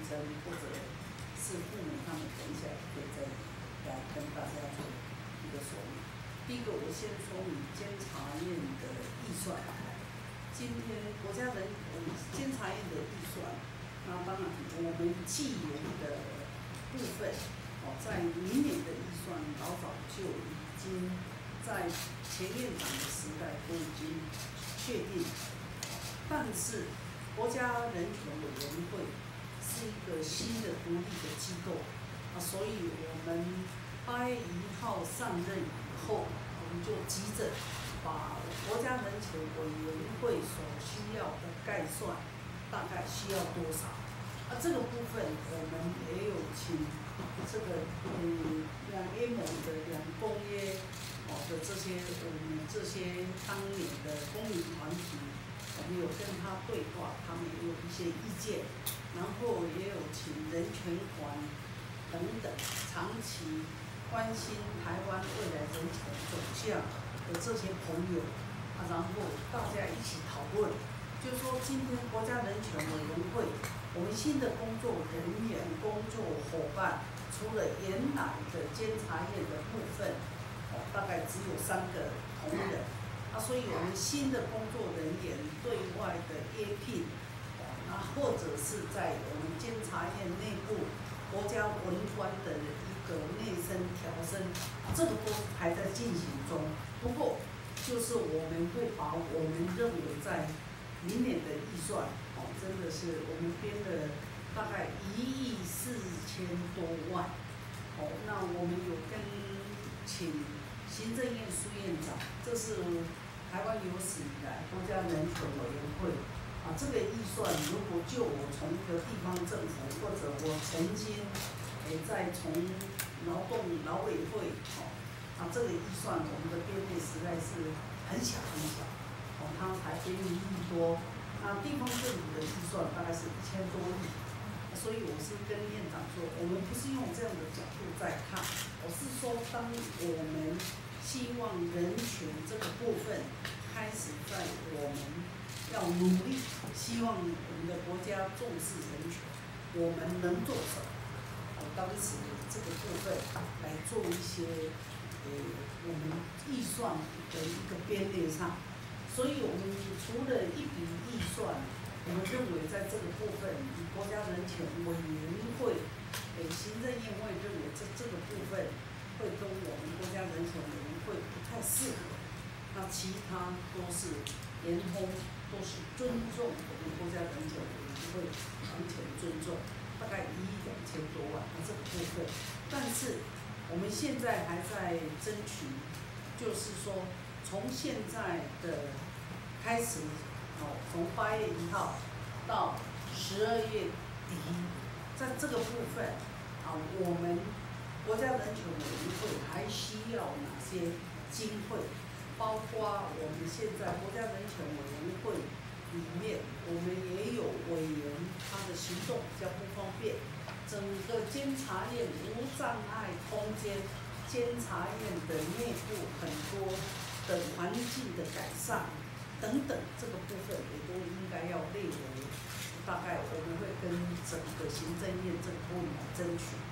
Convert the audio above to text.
生或者是父母他们等一下可以再来跟大家做一个说明。第一个，我先说明监察院的预算。今天国家监察院的预算，那当然我们既有的部分，在明年的预算老早就已经在前院长的时代都已经确定，但是国家人权委员会是一个新的独立的机构所以我们8月1号上任以后，我们就急着把国家人权委员会所需要的概算大概需要多少。这个部分我们也有请这个两联盟的两公约的这些我们这些当年的公民团体，我们有跟他对话，他们也有一些意见，然后也有请人权馆等等长期关心台湾未来人权走向的这些朋友然后大家一起讨论，就是说今天国家人权委员会，我们新的工作人员、工作伙伴，除了原来的监察院的部分，大概只有3个同仁所以我们新的工作人员对外的约聘或者是在我们监察院内部国家文官的一个内升调升这个都还在进行中。不过就是我们会把我们认为在明年的预算真的是我们编了大概1亿4000多万那我们有跟请行政院苏院长，这是台湾有史以来国家人权委员会这个预算，如果就我从一个地方政府，或者我曾经在从劳委会这个预算我们的编列实在是很小很小它才编1亿多，那地方政府的预算大概是1000多亿，所以我是跟院长说，我们不是用这样的角度在看，我是说当我们希望人权这个部分开始在我们要努力，希望我们的国家重视人权，我们能做什么？当时这个部分来做一些我们预算的一个编列上，所以我们除了一笔预算，我们认为在这个部分，国家人权委员会行政院会认为这个部分会跟我们国家人权委员会不太适合，那其他都是联通，都是尊重我们国家人权委员会完全尊重，大概1亿2000多万这个部分。但是我们现在还在争取，就是说从现在的开始从8月1号到12月底，在这个部分我们国家人权委员会还需要哪些经费？包括我们现在国家人权委员会里面，我们也有委员他的行动比较不方便，整个监察院无障碍空间，监察院的内部很多的环境的改善等等，这个部分也都应该要列为，大概我们会跟整个行政院这个部门争取。